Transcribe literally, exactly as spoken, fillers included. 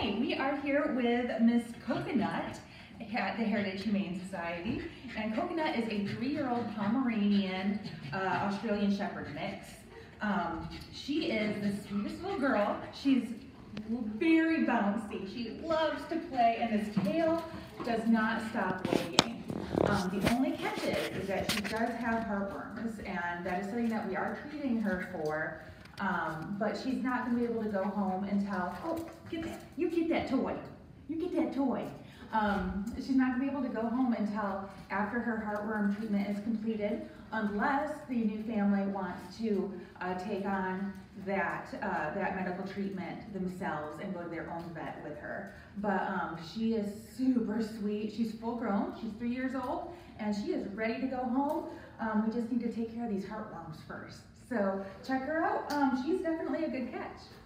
right, we are here with Miss Coconut at the Heritage Humane Society. And Coconut is a three-year-old Pomeranian uh, Australian Shepherd mix. Um, she is the sweetest little girl. She's very bouncy. She loves to play, and this tail does not stop wagging. Um, the only catch is, is that she does have heartworms, and that is something that we are treating her for. Um, but she's not going to be able to go home until, oh, get that, you get that toy, you get that toy. Um, she's not going to be able to go home until after her heartworm treatment is completed, unless the new family wants to uh, take on that uh, that medical treatment themselves and go to their own vet with her. But um, she is super sweet. She's full grown. She's three years old, and she is ready to go home. Um, we just need to take care of these heartworms first. So check her out. Um, she's definitely a good catch.